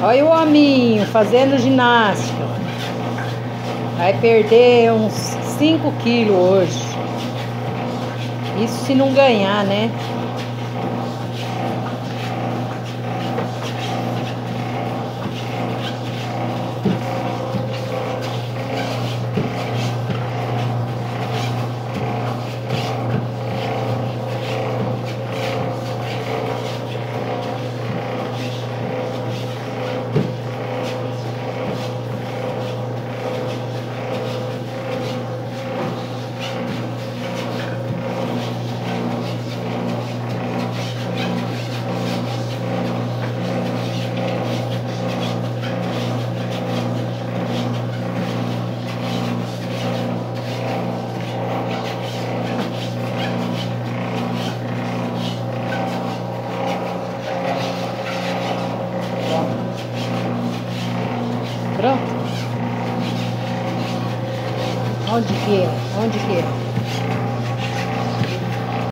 Olha o hominho fazendo ginástica. Vai perder uns 5 quilos hoje. Isso se não ganhar, né? Pronto? Onde que é? Onde que é?